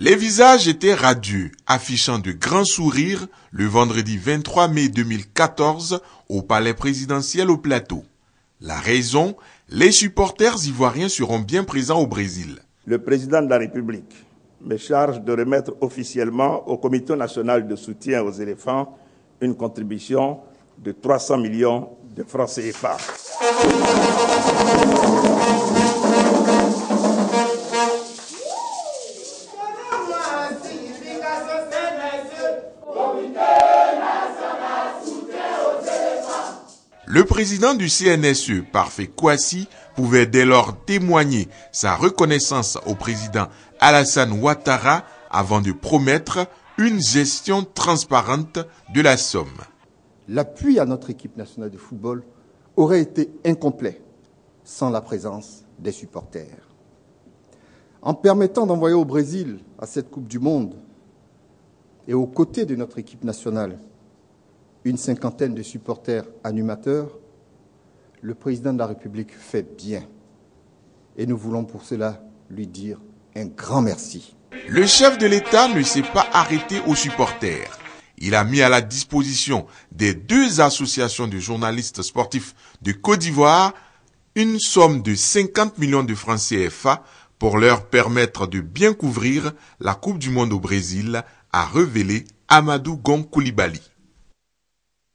Les visages étaient radieux, affichant de grands sourires le vendredi 23 mai 2014 au palais présidentiel au Plateau. La raison, les supporters ivoiriens seront bien présents au Brésil. Le président de la République me charge de remettre officiellement au Comité national de soutien aux éléphants une contribution de 300 millions de francs CFA. Le président du CNSE, Parfait Kouassi, pouvait dès lors témoigner sa reconnaissance au président Alassane Ouattara avant de promettre une gestion transparente de la somme. L'appui à notre équipe nationale de football aurait été incomplet sans la présence des supporters. En permettant d'envoyer au Brésil à cette Coupe du Monde et aux côtés de notre équipe nationale une cinquantaine de supporters animateurs, le président de la République fait bien. Et nous voulons pour cela lui dire un grand merci. Le chef de l'État ne s'est pas arrêté aux supporters. Il a mis à la disposition des deux associations de journalistes sportifs de Côte d'Ivoire une somme de 50 millions de francs CFA pour leur permettre de bien couvrir la Coupe du Monde au Brésil, a révélé Amadou Gon Coulibaly.